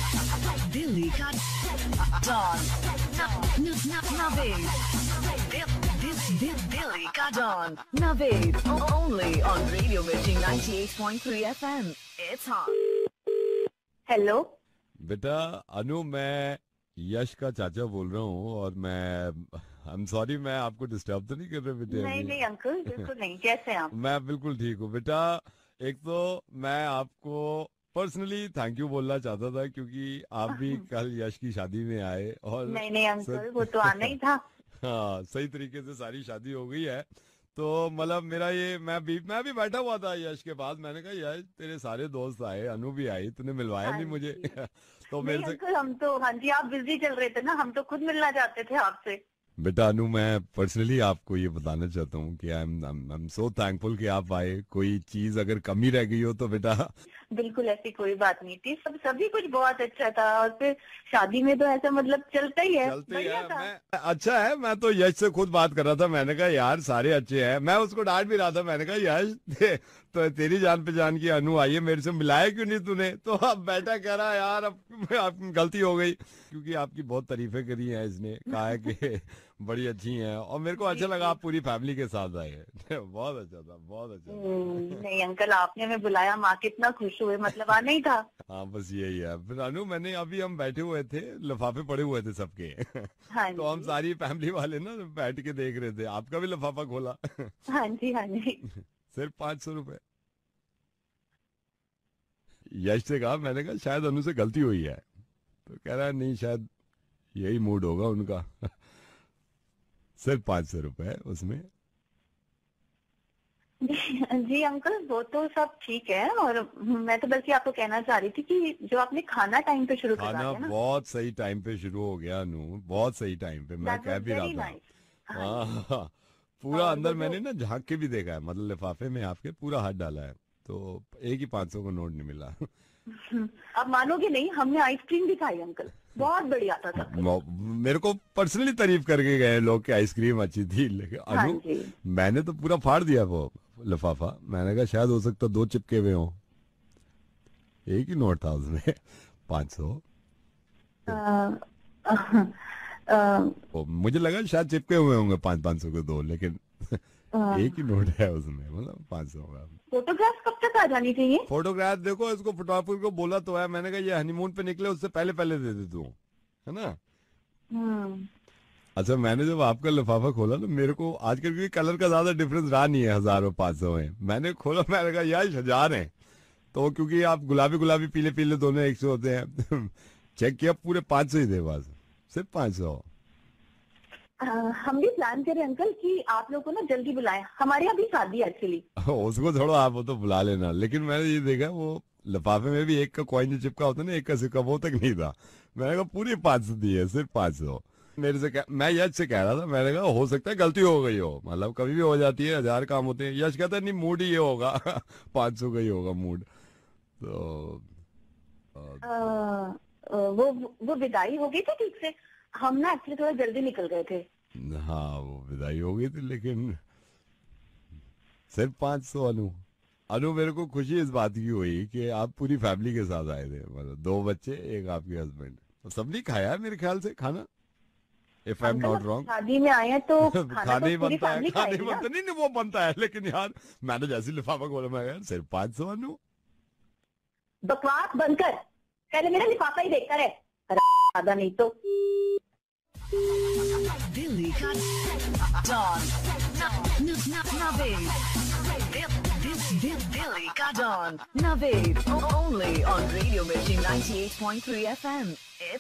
दिल्ली का डॉन नवेद दिल्ली का don Naved only on Radio Mirchi 98.3 FM। It's hot. Hello बेटा अनु, मैं यश का चाचा बोल रहा हूँ और आई एम सॉरी, मैं आपको डिस्टर्ब तो नहीं कर रहा बेटे? नहीं नहीं अंकल, बिल्कुल नहीं। कैसे हैं आप? मैं बिल्कुल ठीक हूँ बेटा। एक तो मैं आपको पर्सनली थैंक यू बोलना चाहता था क्योंकि आप भी कल यश की शादी में आए और नहीं नहीं अंकल, वो तो आना ही था। हाँ, सही तरीके से सारी शादी हो गई है। तो मतलब मेरा ये मैं भी बैठा हुआ था यश के पास। मैंने कहा यश तेरे सारे दोस्त आए, अनु भी आई, तूने मिलवाया हाँ नहीं मुझे। तो नहीं मेरे से अंकल, हम तो हाँ जी, आप बिजी चल रहे थे ना, हम तो खुद मिलना चाहते थे आपसे। बेटा अनु, मैं पर्सनली आपको ये बताना चाहता हूँ कि आई एम सो थैंकफुल कि आप आए। कोई चीज अगर कमी रह गई हो तो बेटा। बिल्कुल ऐसी कोई बात नहीं थी, सभी कुछ बहुत अच्छा था। और फिर शादी में तो ऐसा मतलब चलता ही है, चलते बढ़िया है। था। मैं अच्छा है, मैं तो यश से खुद बात कर रहा था। मैंने कहा यार सारे अच्छे हैं। मैं उसको डांट भी रहा था। मैंने कहा यश तो तेरी जान पहचान की अनु आई है, मेरे से मिलाया क्यों नहीं तूने? तो अब बेटा कह रहा यार अब आपकी गलती हो गई क्योंकि आपकी बहुत तारीफें करी हैं। इसने कहा है कि बड़ी अच्छी हैं और मेरे को अच्छा लगा आप पूरी फैमिली के साथ आए। बहुत अच्छा था, बहुत अच्छा था। नहीं अंकल, आपने हमें बुलाया, माँ कितना खुश हुए, मतलब आना ही था। हाँ बस यही है। फिर अनु, मैंने अभी हम बैठे हुए थे, लिफाफे पड़े हुए थे सबके। हाँ तो हम जी सारी फैमिली वाले ना बैठ के देख रहे थे। आपका भी लिफाफा खोला। हाँ जी हाँ जी। सिर्फ 500 रुपए। यश से कहा, मैंने कहा शायद अनु से गलती हुई है। तो कह रहा है नहीं, शायद यही मूड होगा उनका। सिर्फ 500 रुपए उसमें। जी अंकल, वो तो सब ठीक है। और मैं तो बल्कि आपको कहना चाह रही थी कि जो आपने खाना टाइम पे शुरू करवा खाना दिया ना, बहुत सही टाइम पे शुरू हो गया अनु, बहुत सही टाइम पे। मैं that कह was भी रहा very था। nice। हाँ, पूरा और अंदर वो मैंने जो ना झांक के भी देखा है, मतलब लिफाफे में आपके पूरा हाथ डाला है तो एक ही 500 को नोट नहीं मिला। आप मानोगे नहीं, हमने आइसक्रीम भी खाई अंकल, बहुत बढ़िया था सब कुछ। मेरे को पर्सनली तारीफ करके गए लोग कि आइसक्रीम अच्छी थी, लेकिन हाँ अनु जी। मैंने तो पूरा फाड़ दिया वो लिफाफा। मैंने कहा शायद हो सकता 2 चिपके हुए हो, एक ही नोट था उसमें। 500। अ, अ, मुझे लगा शायद चिपके हुए होंगे 500 के 2, लेकिन अ, एक ही नोट है उसमें, मतलब 500 का। फोटोग्राफ कब तक आ जानी चाहिए? फोटोग्राफ देखो, इसको फोटोग्राफर को बोला तो है। मैंने कहा ये हनीमून पे निकले उससे पहले पहले दे दे तू, है ना? हम्म। अच्छा, मैंने जब आपका लिफाफा खोला तो मेरे को आजकल क्योंकि कलर का ज्यादा डिफरेंस रहा नहीं है 1000 और 500 में। मैंने खोला, मैंने कहा यार 1000 है। तो क्योंकि आप गुलाबी गुलाबी पीले पीले दोनों एक से होते हैं। चेक किया, पूरे 500 ही थे बस, सिर्फ 500। हम भी प्लान करें अंकल कि आप लोग को ना जल्दी बुलाएं, हमारे यहाँ भी शादी है एक्चुअली। उसको छोड़ो, आप वो तो बुला लेना। लेकिन मैंने ये देखा वो लिफाफे में भी एक का कॉइन जो चिपका होता है ना, एक का सिक्का, वो तक नहीं था। मैंने कहा पूरी 500 दी है, सिर्फ 500। मैं यश से कह रहा था, मैंने कहा हो सकता है गलती हो गई हो, मतलब कभी भी हो जाती है, 1000 काम होते हैं। यश कहता है नहीं, मूड ही ये होगा। 500 का ही होगा मूड। तो वो विदाई हो गई थी ठीक से? हम ना एक्चुअली थोड़ा जल्दी निकल गए थे। हाँ, वो विदाई हो गई थी, लेकिन सिर्फ 500। अनु मेरे को खुशी इस बात की हुई कि आप पूरी फैमिली के साथ आए थे, मतलब 2 बच्चे, एक आपके हस्बैंड। तो सबने खाया है मेरे ख्याल से खाना, if I am uncle not अब रॉन्ग। शादी में आए हैं तो खाना खाना तो ही पूरी बनता है, फैमिली खाना ही खाएगी ना। बनता नहीं, नहीं वो बनता है, लेकिन यार मैंने जैसे लिफाफा खोला, मैं यार सिर्फ 500 अनु। बकवास बंद कर, पहले मेरा लिफाफा ही देखता रहे, ज्यादा नहीं तो। दिल्ली का डॉन नवेद दिल्ली का don Naved only on Radio Mirchi 98.3 FM।